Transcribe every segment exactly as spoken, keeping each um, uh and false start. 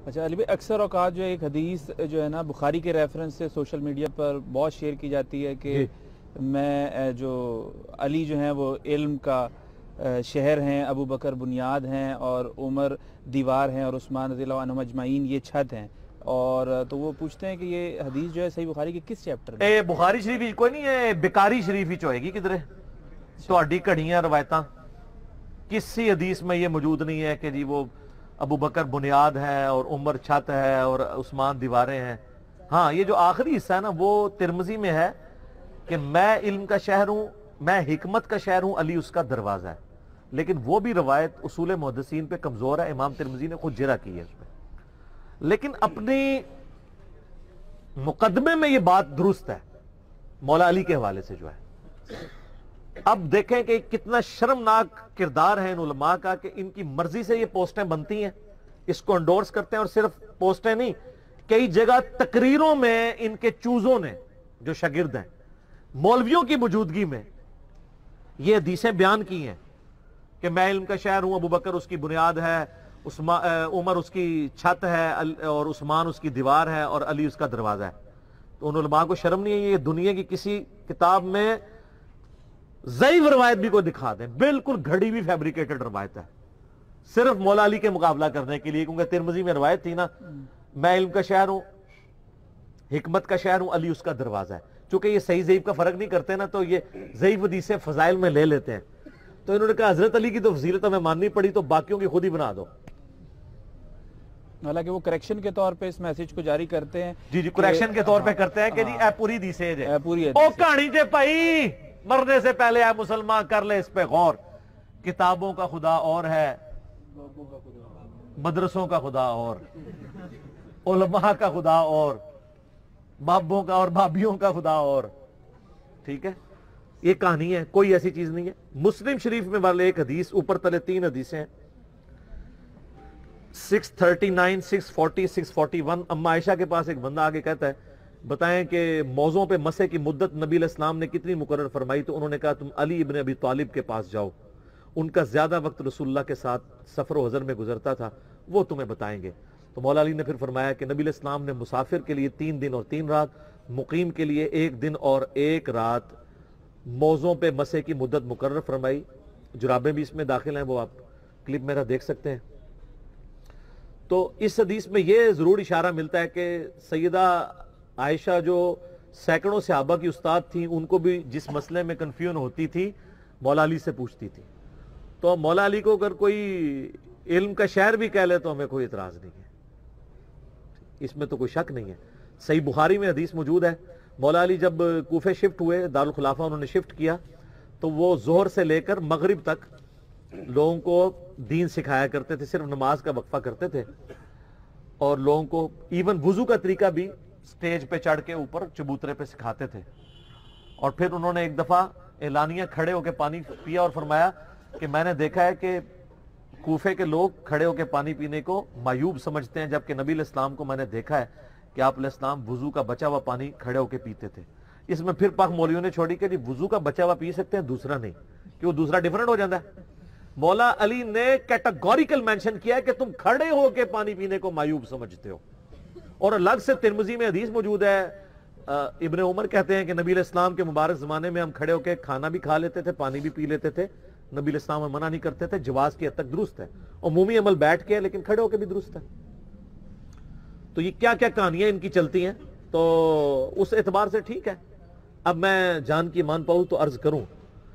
اچھا علی بھائی، اکثر اوقات جو ایک حدیث جو ہے نا بخاری کے ریفرنس سے سوشل میڈیا پر بہت شیئر کی جاتی ہے کہ میں جو علی جو ہیں وہ علم کا شہر ہیں، ابو بکر بنیاد ہیں، اور عمر دیوار ہیں، اور عثمان رضی اللہ عنہ اجمعین یہ چھت ہیں. اور تو وہ پوچھتے ہیں کہ یہ حدیث جو ہے صحیح بخاری کے کس چیپٹر میں؟ اے بخاری شریف ہی کوئی نہیں ہے، بکاری شریف ہی چوئے گی کدھر تہاڈی کڑیاں روایتاں کسی حدیث میں یہ موجود نہیں ہے کہ جی وہ ابو بکر بنیاد ہے اور عمر چھت ہے اور عثمان دیواریں ہیں. ہاں یہ جو آخری حصہ ہے نا وہ ترمذی میں ہے کہ میں علم کا شہر ہوں، میں حکمت کا شہر ہوں، علی اس کا دروازہ ہے. لیکن وہ بھی روایت اصول محدثین پہ کمزور ہے، امام ترمذی نے خود جرح کی ہے اس پہ. لیکن اپنی مقدمے میں یہ بات درست ہے مولا علی کے حوالے سے جو ہے. اب دیکھیں کہ کتنا شرمناک کردار ہے ان علماء کا کہ ان کی مرضی سے یہ پوسٹیں بنتی ہیں، اس کو انڈورس کرتے ہیں، اور صرف پوسٹیں نہیں، کئی جگہ تقریروں میں ان کے چوزوں نے جو شاگرد ہیں مولویوں کی موجودگی میں یہ حدیثیں بیان کی ہیں کہ میں علم کا شہر ہوں، ابو بکر اس کی بنیاد ہے، عمر اس کی چھت ہے، اور عثمان اس کی دیوار ہے، اور علی اس کا دروازہ ہے. تو ان علماء کو شرم نہیں ہے یہ دنیا کی کسی کتاب میں ضعیف روایت بھی کوئی دکھا دیں، بالکل گھڑی بھی فیبریکیٹڈ روایت ہے صرف مولا علی کے مقابلہ کرنے کے لیے، کیونکہ ترمذی میں روایت تھی نا میں علم کا شہر ہوں، حکمت کا شہر ہوں، علی اس کا دروازہ ہے. چونکہ یہ صحیح ضعیف کا فرق نہیں کرتے نا تو یہ ضعیف حدیثیں فضائل میں لے لیتے ہیں. تو انہوں نے کہا حضرت علی کی تو فضیلت ہمیں ماننی پڑی تو باقیوں کی خود ہی بنا دو. حالانکہ وہ کریکشن کے طور پہ اس میسج کو جاری کرتے ہیں. جی جی کریکشن کے طور پہ کرتے ہیں کہ جی اے پوری حدیث ہے، پوری او کہانی جے پائی مرنے سے پہلے اے مسلمان کر لے اس پہ غور. کتابوں کا خدا اور ہے، مدرسوں کا خدا اور، علماء کا خدا اور، بابوں کا اور بابیوں کا خدا اور. ٹھیک ہے، یہ کہانی ہے، کوئی ایسی چیز نہیں ہے. مسلم شریف میں والے ایک حدیث، اوپر تلے تین حدیثیں ہیں، six thirty nine, six forty, six forty one. اما عائشہ کے پاس ایک بندہ آگے کہتا ہے بتائیں کہ موضوع پہ مسح کی مدت نبی علیہ السلام نے کتنی مقرر فرمائی؟ تو انہوں نے کہا تم علی ابن ابی طالب کے پاس جاؤ، ان کا زیادہ وقت رسول اللہ کے ساتھ سفر و حضر میں گزرتا تھا، وہ تمہیں بتائیں گے. تو مولا علی نے پھر فرمایا کہ نبی علیہ السلام نے مسافر کے لیے تین دن اور تین رات، مقیم کے لیے ایک دن اور ایک رات موضوع پہ مسح کی مدت مقرر فرمائی. جرابیں بھی اس میں داخل ہیں، وہ آپ کلپ میرا دیکھ سکتے ہیں. تو اس حدیث میں یہ ضرور اشارہ ملتا ہے کہ سیدہ عائشہ جو سینکڑوں صحابہ کی استاد تھیں، ان کو بھی جس مسئلے میں کنفیوژن ہوتی تھی مولا علی سے پوچھتی تھی. تو مولا علی کو اگر کوئی علم کا شہر بھی کہہ لے تو ہمیں کوئی اعتراض نہیں ہے، اس میں تو کوئی شک نہیں ہے. صحیح بخاری میں حدیث موجود ہے، مولا علی جب کوفے شفٹ ہوئے، دارالخلافہ انہوں نے شفٹ کیا، تو وہ ظہر سے لے کر مغرب تک لوگوں کو دین سکھایا کرتے تھے، صرف نماز کا وقفہ کرتے تھے، اور لوگوں کو ایون وضو کا طریقہ بھی سٹیج پہ چڑھ کے اوپر چبوترے پہ سکھاتے تھے. اور پھر انہوں نے ایک دفعہ اعلانیہ کھڑے ہو کے پانی پیا اور فرمایا کہ میں نے دیکھا ہے کہ کوفے کے لوگ کھڑے ہو کے پانی پینے کو معیوب سمجھتے ہیں، جبکہ نبی علیہ السلام کو میں نے دیکھا ہے کہ آپ علیہ السلام وضو کا بچا ہوا پانی کھڑے ہو کے پیتے تھے. اس میں پھر پاک مولویوں نے چھوڑی کہ جی وضو کا بچا ہوا پی سکتے ہیں، دوسرا نہیں، کہ وہ دوسرا ڈیفرنٹ ہو جاتا ہے. مولا علی نے کیٹاگوریکل مینشن کیا ہے کہ تم کھڑے ہو کے پانی پینے کو معیوب سمجھتے ہو. اور الگ سے ترمذی میں حدیث موجود ہے، ابن عمر کہتے ہیں کہ نبی علیہ السلام کے مبارک زمانے میں ہم کھڑے ہو کے کھانا بھی کھا لیتے تھے، پانی بھی پی لیتے تھے، نبی علیہ السلام منع نہیں کرتے تھے. جواز کی حد تک درست ہے، عمومی عمل بیٹھ کے لیکن کھڑے ہو کے بھی درست ہے. تو یہ کیا کیا کہانیاں ان کی چلتی ہیں، تو اس اعتبار سے ٹھیک ہے. اب میں جان کی مان پاؤں تو عرض کروں،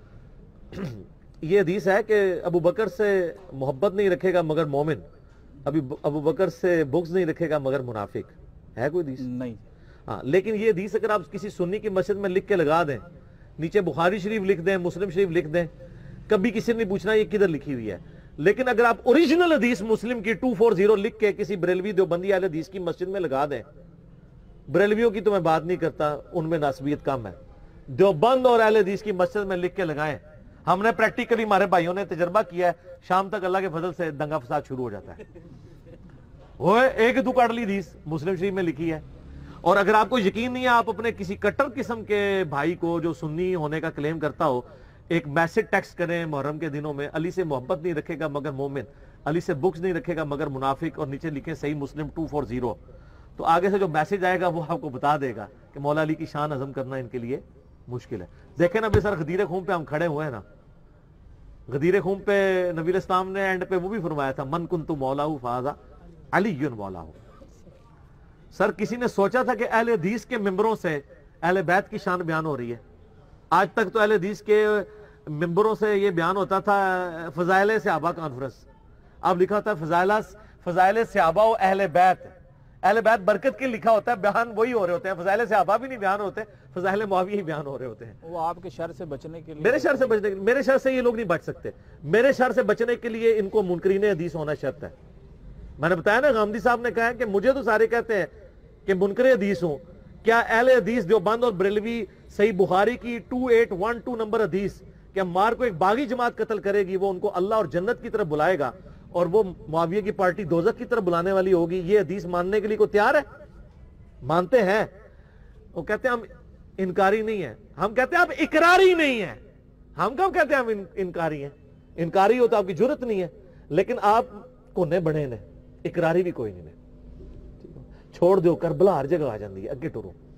یہ حدیث ہے کہ ابو بکر سے محبت نہیں رکھے گا مگر مومن، ابھی ابو بکر سے بغض نہیں رکھے گا مگر منافق. ہے کوئی حدیث؟ نہیں. ہاں، لیکن یہ حدیث اگر آپ کسی سنی کی مسجد میں لکھ کے لگا دیں، نیچے بخاری شریف لکھ دیں، مسلم شریف لکھ دیں، کبھی کسی نے نہیں پوچھنا یہ کدھر لکھی ہوئی ہے. لیکن اگر آپ اوریجنل حدیث مسلم کی ٹو فور زیرو لکھ کے کسی بریلوی دیوبندی اہل حدیث کی مسجد میں لگا دیں، بریلویوں کی تو میں بات نہیں کرتا، ان میں ناسبیت کم ہے، دیوبند اور اہل حدیث کی مسجد میں لکھ کے لگائیں. ہم نے پریکٹیکلی ہمارے بھائیوں نے تجربہ کیا ہے، شام تک اللہ کے فضل سے دنگا فساد شروع ہو جاتا ہے. وہ ایک دو کاٹ لی حدیث مسلم شریف میں لکھی ہے. اور اگر آپ کو یقین نہیں ہے، آپ اپنے کسی کٹر قسم کے بھائی کو جو سنی ہونے کا کلیم کرتا ہو ایک میسج ٹیکسٹ کریں محرم کے دنوں میں، علی سے محبت نہیں رکھے گا مگر مومن. علی سے بکس نہیں رکھے گا مگر منافق, اور نیچے لکھیں صحیح مسلم ٹو فور زیرو, تو آگے سے جو میسج آئے گا وہ آپ کو بتا دے گا کہ مولا علی کی شان عظم کرنا ان کے لیے مشکل ہے. دیکھیں نا بے سر غدیر خون پہ ہم کھڑے ہوئے ہیں نا, غدیر خون پہ نبی اسلام نے اینڈ پہ وہ بھی فرمایا تھا من کنت مولاہ فہذا علی مولاہ. سر کسی نے سوچا تھا کہ اہل حدیث کے ممبروں سے اہل بیت کی شان بیان ہو رہی ہے؟ آج تک تو اہل حدیث کے ممبروں سے یہ بیان ہوتا تھا فضائل صحابہ کانفرنس, اب لکھا ہوتا ہے فضائل فضائل صحابہ و اہل بیت. اہل بیت برکت کے لکھا ہوتا ہے, بیان وہی ہو رہے ہوتے ہیں, فضائل صحابہ بھی نہیں بیان ہوتے, فضائل معاویہ ہی بیان ہو رہے ہوتے ہیں. وہ آپ کے شر سے بچنے کے لیے, میرے شر سے بچنے کے لیے, میرے شر سے یہ لوگ نہیں بچ سکتے. میرے شر سے بچنے کے لیے ان کو منکرین حدیث ہونا شرط ہے. میں نے بتایا نا, غامدی صاحب نے کہا ہے کہ مجھے تو سارے کہتے ہیں کہ منکر حدیث ہوں, کیا اہل حدیث دیوبند اور بریلوی صحیح بخاری کی two eight one two number حدیث کہ عمار کو ایک باغی جماعت قتل کرے گی, وہ ان کو اللہ اور جنت کی طرف بلائے گا اور وہ معاویہ کی پارٹی دوزخ کی طرف بلانے والی ہوگی, یہ حدیث ماننے کے لیے کوئی تیار ہے؟ مانتے ہیں. وہ کہتے ہیں ہم انکاری نہیں ہیں, ہم کہتے ہیں آپ اقراری نہیں ہیں. ہم کب کہتے ہیں ہم انکاری ہیں؟ انکاری ہو تو آپ کی جرت نہیں ہے, لیکن آپ کونے بڑے نے, اقراری بھی کوئی نہیں نے. چھوڑ دیو کربلا ہر جگہ آ جاندی ہے, اگے ٹرو.